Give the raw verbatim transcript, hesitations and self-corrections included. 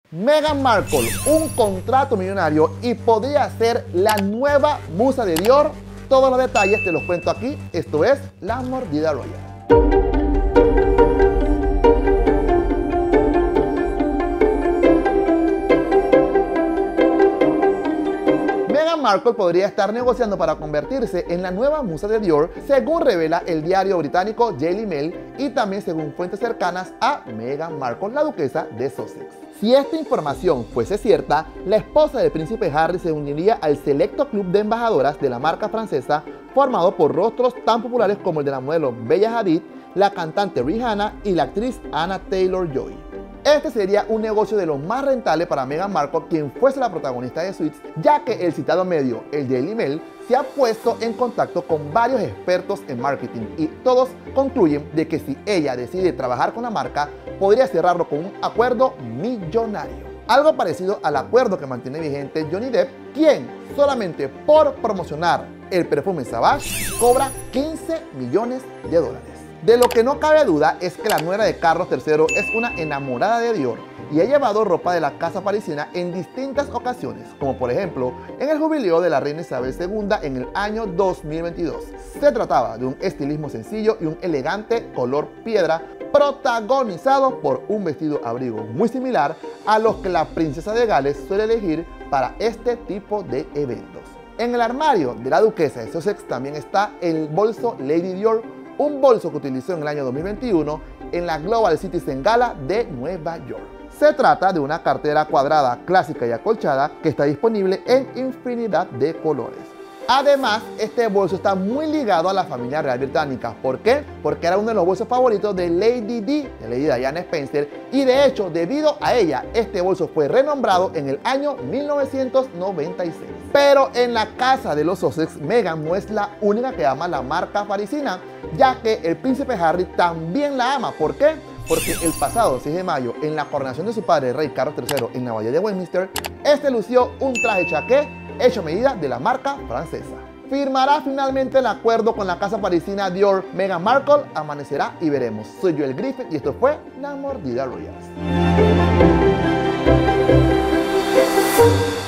Meghan Markle, un contrato millonario y podría ser la nueva musa de Dior. Todos los detalles te los cuento aquí. Esto es La Mordida Royal. Meghan Markle podría estar negociando para convertirse en la nueva musa de Dior, según revela el diario británico Daily Mail y también según fuentes cercanas a Meghan Markle, la duquesa de Sussex. Si esta información fuese cierta, la esposa del príncipe Harry se uniría al selecto club de embajadoras de la marca francesa, formado por rostros tan populares como el de la modelo Bella Hadid, la cantante Rihanna y la actriz Anna Taylor-Joy. Este sería un negocio de los más rentables para Meghan Markle, quien fuese la protagonista de Suits, ya que el citado medio, el Daily Mail, se ha puesto en contacto con varios expertos en marketing y todos concluyen de que si ella decide trabajar con la marca, podría cerrarlo con un acuerdo millonario. Algo parecido al acuerdo que mantiene vigente Johnny Depp, quien solamente por promocionar el perfume Savage cobra quince millones de dólares. De lo que no cabe duda es que la nuera de Carlos tercero es una enamorada de Dior y ha llevado ropa de la casa parisina en distintas ocasiones, como por ejemplo en el jubileo de la reina Isabel segunda en el año dos mil veintidós. Se trataba de un estilismo sencillo y un elegante color piedra, protagonizado por un vestido abrigo muy similar a los que la princesa de Gales suele elegir para este tipo de eventos. En el armario de la duquesa de Sussex también está el bolso Lady Dior, un bolso que utilizó en el año dos mil veintiuno en la Global Citizen Gala de Nueva York. Se trata de una cartera cuadrada clásica y acolchada que está disponible en infinidad de colores. Además, este bolso está muy ligado a la familia real británica. ¿Por qué? Porque era uno de los bolsos favoritos de Lady Di, de Lady Diana Spencer, y de hecho, debido a ella, este bolso fue renombrado en el año mil novecientos noventa y seis. Pero en la casa de los Sussex, Meghan no es la única que ama la marca parisina, ya que el príncipe Harry también la ama. ¿Por qué? Porque el pasado seis de mayo, en la coronación de su padre, el rey Carlos tercero, en la Abadía de Westminster, este lució un traje chaqué hecho a medida de la marca francesa. ¿Firmará finalmente el acuerdo con la casa parisina Dior Meghan Markle? Amanecerá y veremos. Soy Joel Griffith y esto fue La Mordida Royal.